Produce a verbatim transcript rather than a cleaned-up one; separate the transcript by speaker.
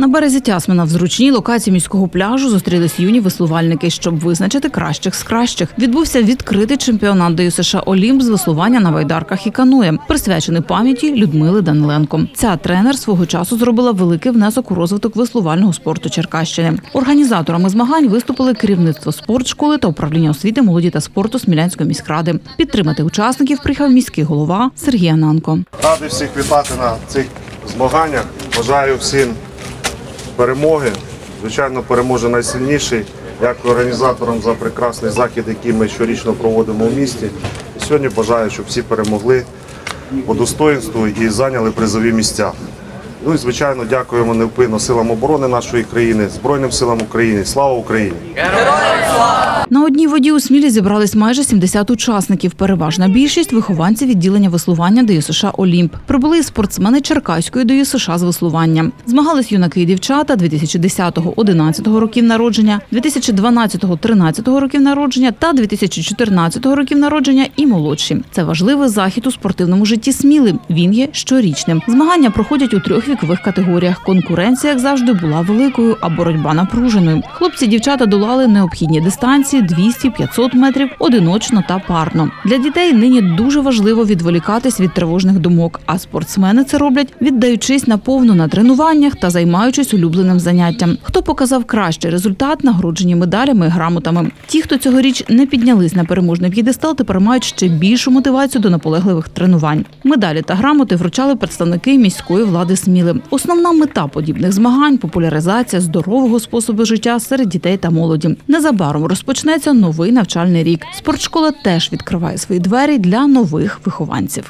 Speaker 1: На березі Тясмина в зручній локації міського пляжу зустрілись юні веслувальники, щоб визначити кращих з кращих. Відбувся відкритий чемпіонат Ди Ю Ес Еш А «Олімп» з веслування на байдарках і каное, присвячений пам'яті Людмили Даниленко. Ця тренер свого часу зробила великий внесок у розвиток веслувального спорту Черкащини. Організаторами змагань виступили керівництво спортшколи та управління освіти, молоді та спорту Смілянської міськради. Підтримати учасників приїхав міський голова Сергій Ананко.
Speaker 2: Радий всіх вітати на цих змаганнях. Бажаю всім перемоги. Звичайно, переможе найсильніший. Дякую організаторам за прекрасний захід, який ми щорічно проводимо в місті. І сьогодні бажаю, щоб всі перемогли по достоїнству і зайняли призові місця. Ну і, звичайно, дякуємо невпинно силам оборони нашої країни, Збройним силам України. Слава Україні!
Speaker 1: На одній воді у Смілі зібрались майже сімдесят учасників. Переважна більшість – вихованці відділення веслування Ди Ю Ес Еш А «Олімп». Прибули і спортсмени Черкаської Ди Ю Ес Еш А з веслування. Змагались юнаки і дівчата дві тисячі десятого - одинадцятого років народження, дві тисячі дванадцятого - тринадцятого років народження та дві тисячі чотирнадцятого років народження і молодші. Це важливий захід у спортивному житті Сміли. Він є щорічним. Змагання проходять у трьох вікових категоріях. Конкуренція, як завжди, була великою, а боротьба напруженою. Хлопці і дівчата долали необхідні дистанції двісті - п'ятсот метрів одиночно та парно. Для дітей нині дуже важливо відволікатись від тривожних думок, а спортсмени це роблять, віддаючись наповну на тренуваннях та займаючись улюбленим заняттям. Хто показав кращий результат, нагороджені медалями і грамотами. Ті, хто цьогоріч не піднялись на переможний п'єдестал, тепер мають ще більшу мотивацію до наполегливих тренувань. Медалі та грамоти вручали представники міської влади Сміли. Основна мета подібних змагань – популяризація здорового способу життя серед дітей та молоді. Незабаром розпочнеться новий навчальний рік. Спортшкола теж відкриває свої двері для нових вихованців.